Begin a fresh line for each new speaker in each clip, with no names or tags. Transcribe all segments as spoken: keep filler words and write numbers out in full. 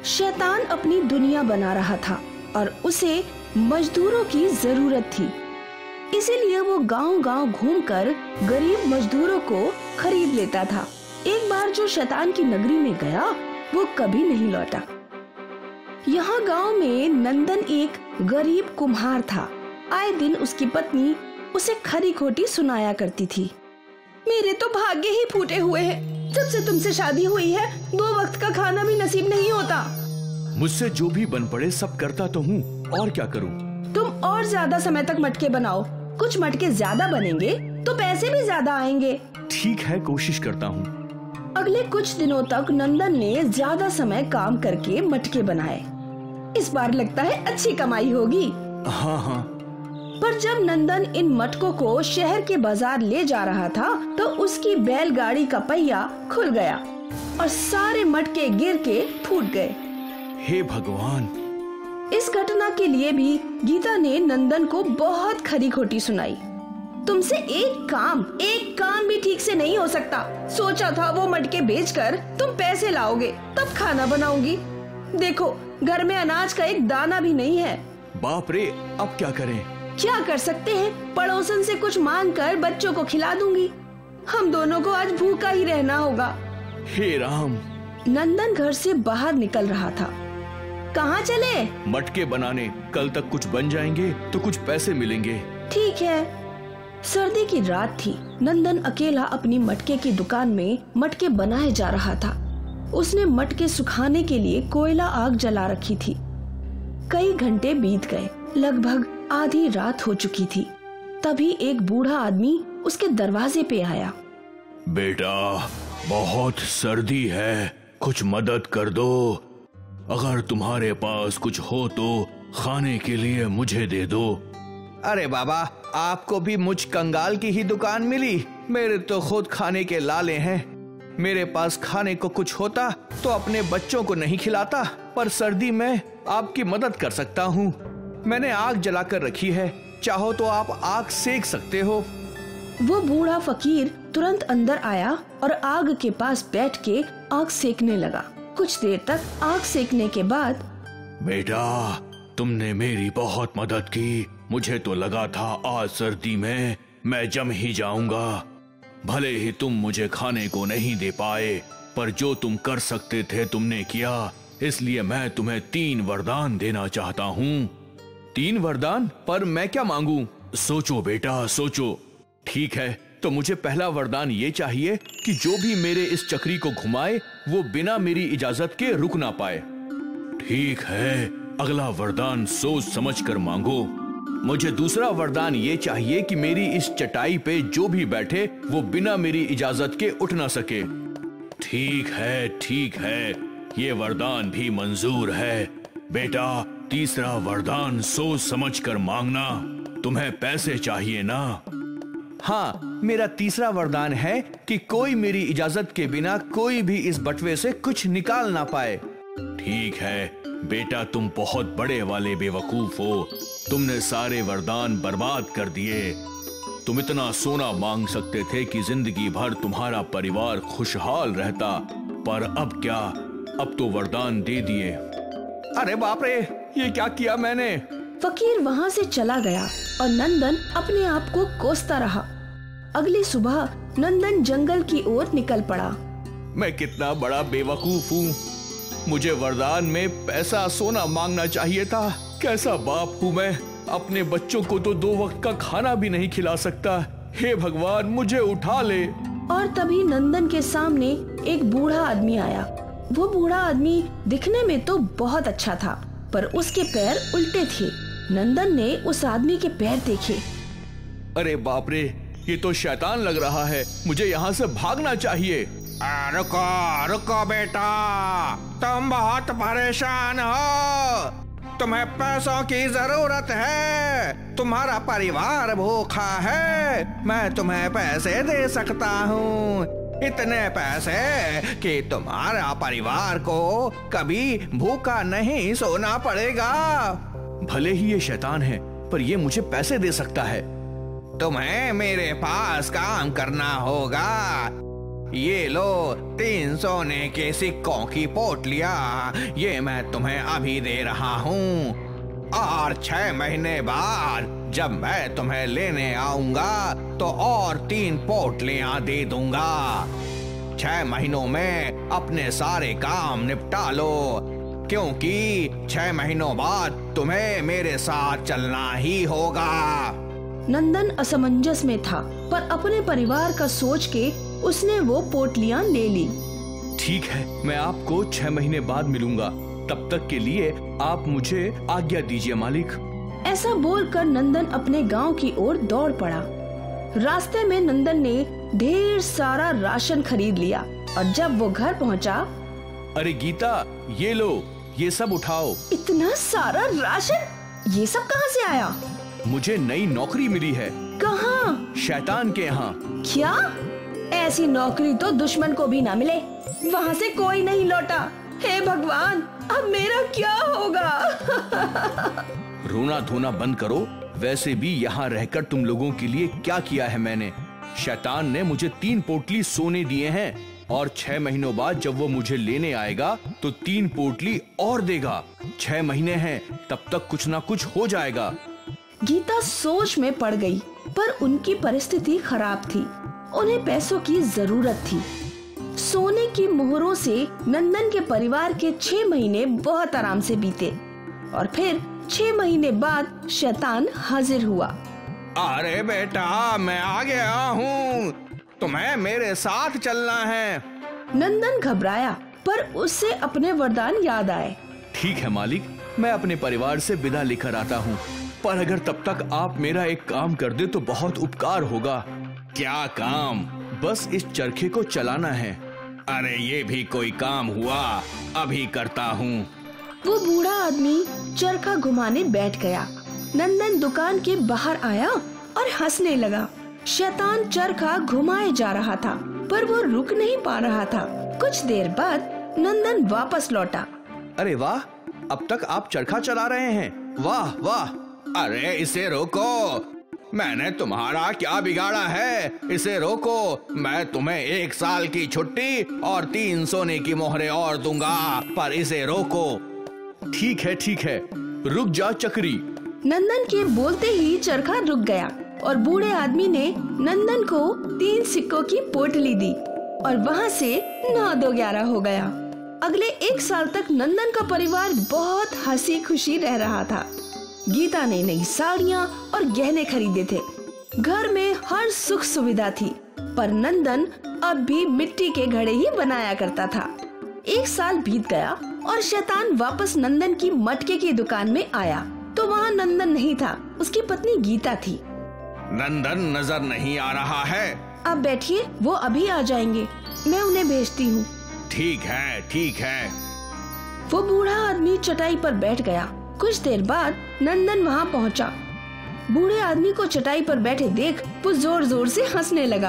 शैतान अपनी दुनिया बना रहा था और उसे मजदूरों की जरूरत थी। इसीलिए वो गांव-गांव घूमकर गरीब मजदूरों को खरीद लेता था। एक बार जो शैतान की नगरी में गया वो कभी नहीं लौटा। यहाँ गांव में नंदन एक गरीब कुम्हार था। आए दिन उसकी पत्नी उसे खरी खोटी सुनाया करती थी। मेरे तो भाग्य ही फूटे हुए हैं। जब से तुमसे शादी हुई है दो वक्त का खाना भी नसीब नहीं होता।
मुझसे जो भी बन पड़े सब करता तो हूँ, और क्या करूँ?
तुम और ज्यादा समय तक मटके बनाओ। कुछ मटके ज्यादा बनेंगे तो पैसे भी ज्यादा आएंगे।
ठीक है, कोशिश करता हूँ।
अगले कुछ दिनों तक नंदन ने ज्यादा समय काम करके मटके बनाए। इस बार लगता है अच्छी कमाई होगी।
हाँ हाँ।
पर जब नंदन इन मटकों को शहर के बाजार ले जा रहा था तो उसकी बैलगाड़ी का पहिया खुल गया और सारे मटके गिर के फूट गए।
हे भगवान!
इस घटना के लिए भी गीता ने नंदन को बहुत खरी खोटी सुनाई। तुमसे एक काम एक काम भी ठीक से नहीं हो सकता। सोचा था वो मटके बेचकर तुम पैसे लाओगे तब खाना बनाऊंगी। देखो घर में अनाज का एक दाना भी नहीं है।
बाप रे, अब क्या करें?
क्या कर सकते हैं, पड़ोसन से कुछ मांग कर बच्चों को खिला दूंगी। हम दोनों को आज भूखा ही रहना होगा।
हे राम!
नंदन घर से बाहर निकल रहा था। कहाँ चले?
मटके बनाने। कल तक कुछ बन जाएंगे तो कुछ पैसे मिलेंगे।
ठीक है। सर्दी की रात थी। नंदन अकेला अपनी मटके की दुकान में मटके बनाए जा रहा था। उसने मटके सुखाने के लिए कोयला आग जला रखी थी। कई घंटे बीत गए। लगभग आधी रात हो चुकी थी। तभी एक बूढ़ा आदमी उसके दरवाजे पे आया।
बेटा, बहुत सर्दी है, कुछ मदद कर दो। अगर तुम्हारे पास कुछ हो तो खाने के लिए मुझे दे दो।
अरे बाबा, आपको भी मुझ कंगाल की ही दुकान मिली? मेरे तो खुद खाने के लाले हैं। मेरे पास खाने को कुछ होता तो अपने बच्चों को नहीं खिलाता, पर सर्दी में आपकी मदद कर सकता हूँ। मैंने आग जलाकर रखी है, चाहो तो आप आग सेक सकते हो।
वो बूढ़ा फकीर तुरंत अंदर आया और आग के पास बैठ के आग सेकने लगा। कुछ देर तक आग सेकने के बाद,
बेटा, तुमने मेरी बहुत मदद की। मुझे तो लगा था आज सर्दी में मैं जम ही जाऊंगा। भले ही तुम मुझे खाने को नहीं दे पाए, पर जो तुम कर सकते थे तुमने किया। इसलिए मैं तुम्हें तीन वरदान देना चाहता हूँ।
तीन वरदान? पर मैं क्या मांगू?
सोचो बेटा, सोचो।
ठीक है, तो मुझे पहला वरदान ये चाहिए कि जो भी मेरे इस चक्री को घुमाए वो बिना मेरी इजाजत के रुक ना पाए।
ठीक है, अगला वरदान सोच समझ कर मांगो।
मुझे दूसरा वरदान ये चाहिए कि मेरी इस चटाई पे जो भी बैठे वो बिना मेरी इजाजत के उठ ना सके।
ठीक है, ठीक है, ये वरदान भी मंजूर है। बेटा, तीसरा वरदान सोच समझ कर मांगना। तुम्हें पैसे चाहिए ना?
हाँ, मेरा तीसरा वरदान है कि कोई मेरी इजाजत के बिना कोई भी इस बटवे से कुछ निकाल ना पाए।
ठीक है बेटा, तुम बहुत बड़े वाले बेवकूफ हो। तुमने सारे वरदान बर्बाद कर दिए। तुम इतना सोना मांग सकते थे कि जिंदगी भर तुम्हारा परिवार खुशहाल रहता, पर अब क्या? अब तो वरदान दे दिए।
अरे बाप रे, ये क्या किया मैंने?
फकीर वहाँ से चला गया और नंदन अपने आप को कोसता रहा। अगली सुबह नंदन जंगल की ओर निकल पड़ा।
मैं कितना बड़ा बेवकूफ हूँ। मुझे वरदान में पैसा सोना मांगना चाहिए था। कैसा बाप हूँ मैं, अपने बच्चों को तो दो वक्त का खाना भी नहीं खिला सकता। हे भगवान, मुझे उठा ले।
और तभी नंदन के सामने एक बूढ़ा आदमी आया। वो बूढ़ा आदमी दिखने में तो बहुत अच्छा था, पर उसके पैर उल्टे थे। नंदन ने उस आदमी के पैर देखे।
अरे बाप रे, ये तो शैतान लग रहा है। मुझे यहाँ से भागना चाहिए।
रुको रुको बेटा, तुम बहुत परेशान हो। तुम्हें पैसों की जरूरत है। तुम्हारा परिवार भूखा है। मैं तुम्हें पैसे दे सकता हूँ, इतने पैसे कि तुम्हारा परिवार को कभी भूखा नहीं सोना पड़ेगा।
भले ही ये शैतान है, पर ये मुझे पैसे दे सकता है।
तुम्हें मेरे पास काम करना होगा। ये लो तीन सोने के सिक्कों की पोटलियां, ये मैं तुम्हें अभी दे रहा हूँ। और छह महीने बाद जब मैं तुम्हें लेने आऊंगा तो और तीन पोटलियां दे दूंगा। छह महीनों में अपने सारे काम निपटा लो, क्योंकि छह महीनों बाद तुम्हें मेरे साथ चलना ही होगा।
नंदन असमंजस में था, पर अपने परिवार का सोच के उसने वो पोटलियां ले ली।
ठीक है, मैं आपको छह महीने बाद मिलूंगा। तब तक के लिए आप मुझे आज्ञा दीजिए मालिक।
ऐसा बोलकर नंदन अपने गांव की ओर दौड़ पड़ा। रास्ते में नंदन ने ढेर सारा राशन खरीद लिया और जब वो घर पहुंचा,
अरे गीता, ये लो, ये सब उठाओ।
इतना सारा राशन, ये सब कहाँ से आया?
मुझे नई नौकरी मिली है।
कहाँ?
शैतान के यहाँ।
क्या? ऐसी नौकरी तो दुश्मन को भी ना मिले। वहाँ से कोई नहीं लौटा। हे भगवान, अब मेरा क्या होगा?
रोना धोना बंद करो। वैसे भी यहाँ रहकर तुम लोगों के लिए क्या किया है मैंने? शैतान ने मुझे तीन पोटली सोने दिए हैं और छह महीनों बाद जब वो मुझे लेने आएगा तो तीन पोटली और देगा। छह महीने हैं, तब तक कुछ ना कुछ हो जाएगा।
गीता सोच में पड़ गई, पर उनकी परिस्थिति खराब थी। उन्हें पैसों की जरूरत थी। सोने की मोहरों से नंदन के परिवार के छह महीने बहुत आराम से बीते और फिर छह महीने बाद शैतान हाजिर हुआ।
अरे बेटा, मैं आ गया हूँ, तुम्हें मेरे साथ चलना है।
नंदन घबराया, पर उससे अपने वरदान याद आए।
ठीक है मालिक, मैं अपने परिवार से विदा लेकर आता हूँ, पर अगर तब तक आप मेरा एक काम कर दे तो बहुत उपकार होगा।
क्या काम?
बस इस चरखे को चलाना है।
अरे ये भी कोई काम हुआ, अभी करता हूँ।
वो बूढ़ा आदमी चरखा घुमाने बैठ गया। नंदन दुकान के बाहर आया और हंसने लगा। शैतान चरखा घुमाए जा रहा था, पर वो रुक नहीं पा रहा था। कुछ देर बाद नंदन वापस लौटा।
अरे वाह, अब तक आप चरखा चला रहे हैं। वाह वाह।
अरे इसे रोको, मैंने तुम्हारा क्या बिगाड़ा है? इसे रोको, मैं तुम्हें एक साल की छुट्टी और तीन सोने की मोहरें और दूंगा, पर इसे रोको।
ठीक है ठीक है, रुक जा चक्री।
नंदन के बोलते ही चरखा रुक गया और बूढ़े आदमी ने नंदन को तीन सिक्कों की पोटली दी और वहाँ से नौ दो ग्यारह हो गया। अगले एक साल तक नंदन का परिवार बहुत हंसी खुशी रह रहा था। गीता ने नई साड़ियाँ और गहने खरीदे थे। घर में हर सुख सुविधा थी, पर नंदन अब भी मिट्टी के घड़े ही बनाया करता था। एक साल बीत गया और शैतान वापस नंदन की मटके की दुकान में आया तो वहाँ नंदन नहीं था, उसकी पत्नी गीता थी।
नंदन नजर नहीं आ रहा है।
आप बैठिए, वो अभी आ जाएंगे, मैं उन्हें भेजती हूँ।
ठीक है ठीक है।
वो बूढ़ा आदमी चटाई पर बैठ गया। कुछ देर बाद नंदन वहाँ पहुँचा। बूढ़े आदमी को चटाई पर बैठे देख वो जोर जोर से हंसने लगा।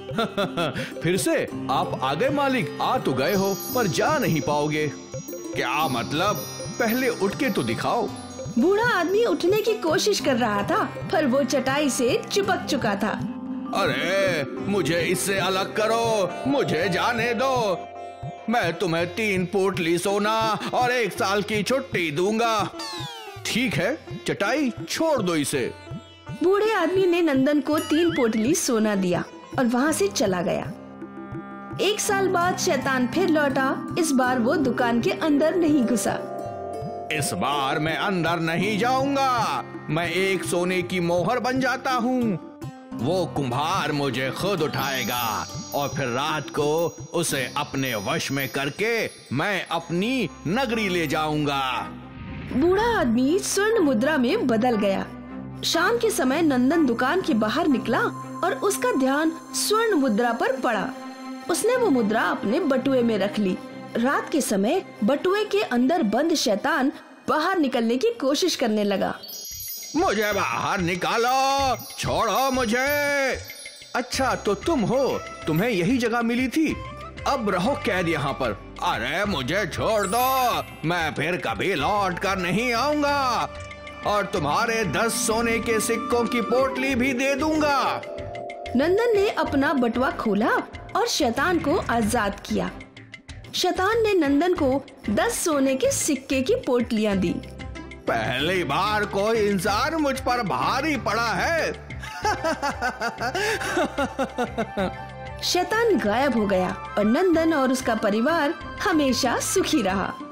फिर से आप आ गए मालिक। आ तो गए हो, पर जा नहीं पाओगे।
क्या मतलब?
पहले उठ के तो दिखाओ।
बूढ़ा आदमी उठने की कोशिश कर रहा था, पर वो चटाई से चिपक चुका था।
अरे मुझे इससे अलग करो, मुझे जाने दो। मैं तुम्हें तीन पोटली सोना और एक साल की छुट्टी दूंगा।
ठीक है, चटाई छोड़ दो इसे।
बूढ़े आदमी ने नंदन को तीन पोटली सोना दिया और वहाँ से चला गया। एक साल बाद शैतान फिर लौटा। इस बार वो दुकान के अंदर नहीं घुसा।
इस बार मैं अंदर नहीं जाऊंगा, मैं एक सोने की मोहर बन जाता हूँ। वो कुम्हार मुझे खुद उठाएगा और फिर रात को उसे अपने वश में करके मैं अपनी नगरी ले जाऊंगा।
बूढ़ा आदमी स्वर्ण मुद्रा में बदल गया। शाम के समय नंदन दुकान के बाहर निकला और उसका ध्यान स्वर्ण मुद्रा पर पड़ा। उसने वो मुद्रा अपने बटुए में रख ली। रात के समय बटुए के अंदर बंद शैतान बाहर निकलने की कोशिश करने लगा।
मुझे बाहर निकालो, छोड़ो मुझे।
अच्छा तो तुम हो, तुम्हें यही जगह मिली थी, अब रहो कैद यहाँ पर।
अरे मुझे छोड़ दो, मैं फिर कभी लौट कर नहीं आऊंगा और तुम्हारे दस सोने के सिक्कों की पोटली भी दे दूंगा।
नंदन ने अपना बटुआ खोला और शैतान को आजाद किया। शैतान ने नंदन को दस सोने के सिक्के की पोटलियां दी।
पहली बार कोई इंसान मुझ पर भारी पड़ा है।
शैतान गायब हो गया और नंदन और उसका परिवार हमेशा सुखी रहा।